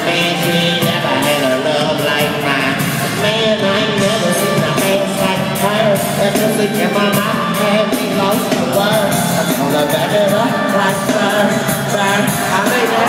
man, she never had a love like mine. Man, I ain't never seen a face like her. That music in my mouth had me lost for words. I'm gonna back it up like her. I made that